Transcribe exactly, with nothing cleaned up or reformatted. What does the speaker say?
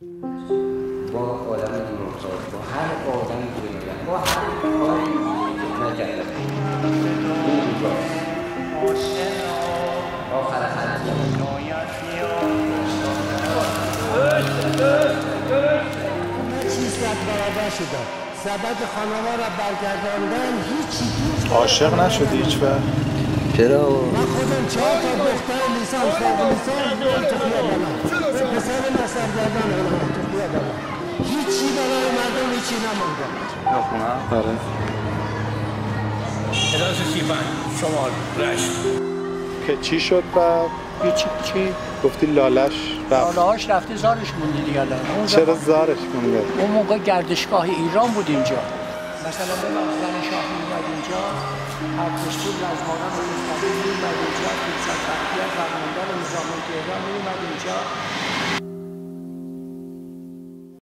با آدم دیموکرات، با هر آدمی که میگن، با هر کاری نکرده این روزاست آخر خطی چیز رد برابر شدن سبب خانواده را برگرداندن هیچی دوست عاشق نشدی هیچ وقت؟ چرا؟ من خودم چهار تا دختر لیسان فوق لیسان دارم تو خیابانم پسر مسترگردان دارم تو خیابانم هیچی برای مردم هیچی نمونده نخونم؟ آره کلاس سیبن شمال رشت که چی شد و چی چی؟ گفتی لالش رفت لالهاش رفته زارش مونده دیگه الان چرا زارش مونده؟ اون موقع گردشگاه ایران بود اینجا مثلا به زن شاه میومد اینجا هر پشتون رزمانان رو میفتدی میومد اینجا فیلسط بختیار فرماندار نظام تهران میومد اینجا